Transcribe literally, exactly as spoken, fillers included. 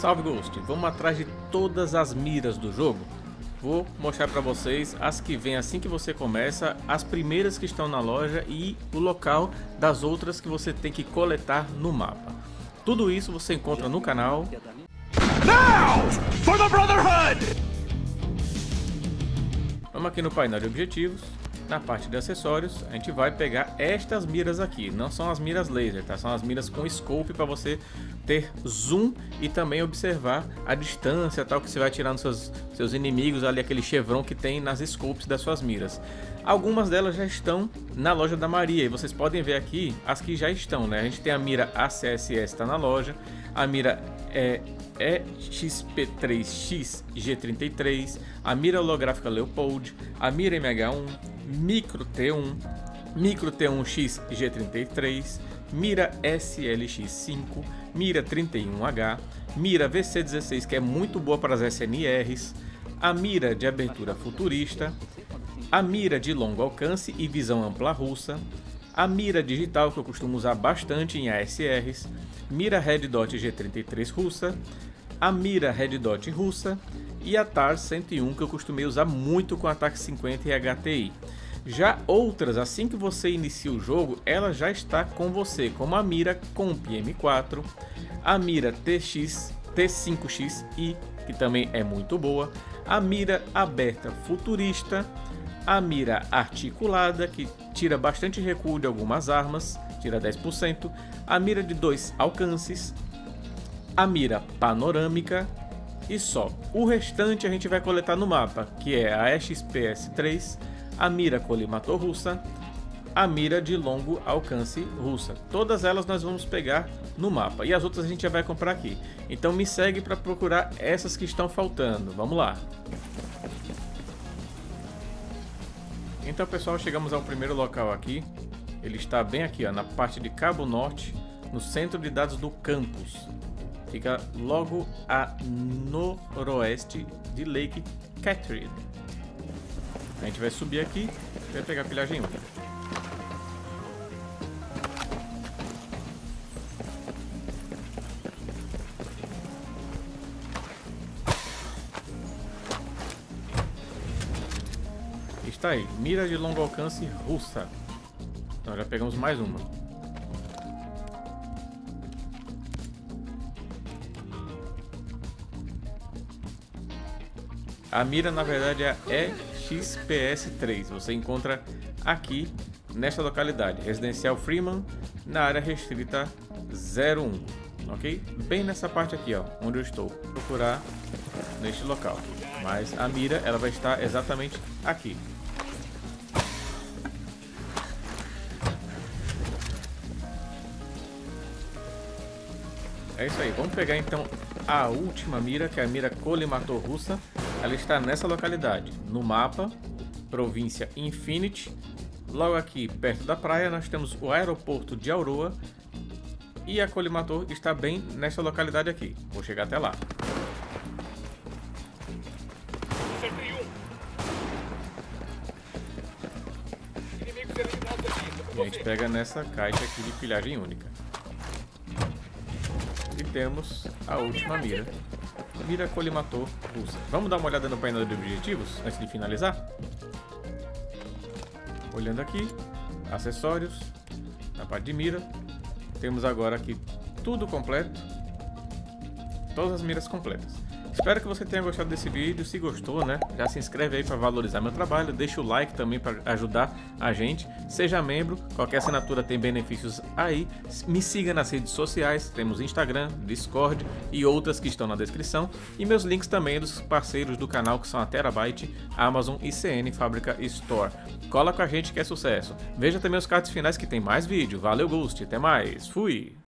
Salve Ghost, vamos atrás de todas as miras do jogo. Vou mostrar para vocês as que vêm assim que você começa, as primeiras que estão na loja e o local das outras que você tem que coletar no mapa. Tudo isso você encontra no canal. Now for the Brotherhood! Vamos aqui no painel de objetivos. Na parte de acessórios, a gente vai pegar estas miras aqui. Não são as miras laser, tá? São as miras com scope para você ter zoom e também observar a distância tal que você vai tirar nos seus, seus inimigos ali, aquele chevron que tem nas scopes das suas miras. Algumas delas já estão na loja da Maria e vocês podem ver aqui as que já estão, né? A gente tem a mira A C S S, está na loja, a mira é E X P três X G trinta e três, a mira holográfica Leopold, a mira M H um, Micro T um, Micro T um X G trinta e três, mira S L X cinco, mira trinta e um H, mira V C dezesseis, que é muito boa para as S N Rs, a mira de abertura futurista, a mira de longo alcance e visão ampla russa, a mira digital que eu costumo usar bastante em A S Rs, mira Red Dot G trinta e três russa, a mira Red Dot russa e a T A R cento e um que eu costumei usar muito com a T A C cinquenta e H T I. Já outras, assim que você inicia o jogo, ela já está com você, como a mira Comp M quatro, a mira T X, T cinco X I, que também é muito boa, a mira aberta futurista, a mira articulada, que tira bastante recuo de algumas armas, tira dez por cento, a mira de dois alcances, a mira panorâmica e só. O restante a gente vai coletar no mapa, que é a E X P S três, a mira colimator russa, a mira de longo alcance russa. Todas elas nós vamos pegar no mapa e as outras a gente já vai comprar aqui. Então me segue para procurar essas que estão faltando. Vamos lá. Então pessoal, chegamos ao primeiro local aqui. Ele está bem aqui, ó, na parte de Cabo Norte, no centro de dados do campus. Fica logo a noroeste de Lake Catherine. A gente vai subir aqui e vai pegar a pilhagem única. Está aí, mira de longo alcance russa. Então já pegamos mais uma. A mira na verdade é a E X P S três. Você encontra aqui nesta localidade, Residencial Freeman, na área restrita zero um, ok? Bem nessa parte aqui, ó, onde eu estou. Vou procurar neste local. Mas a mira ela vai estar exatamente aqui. É isso aí, vamos pegar então a última mira, que é a mira colimator russa. Ela está nessa localidade, no mapa, província Infinity. Logo aqui, perto da praia, nós temos o aeroporto de Auroa. E a colimator está bem nessa localidade aqui. Vou chegar até lá. E a gente pega nessa caixa aqui de pilhagem única. E temos a última mira, mira colimator russa. Vamos dar uma olhada no painel de objetivos antes de finalizar? Olhando aqui, acessórios, na parte de mira, temos agora aqui tudo completo, todas as miras completas. Espero que você tenha gostado desse vídeo. Se gostou, né, já se inscreve aí para valorizar meu trabalho, deixa o like também para ajudar a gente, seja membro, qualquer assinatura tem benefícios aí, me siga nas redes sociais, temos Instagram, Discord e outras que estão na descrição, e meus links também dos parceiros do canal que são a Terabyte, Amazon e C N Fábrica Store. Cola com a gente que é sucesso. Veja também os cards finais que tem mais vídeo. Valeu Ghost, até mais, fui!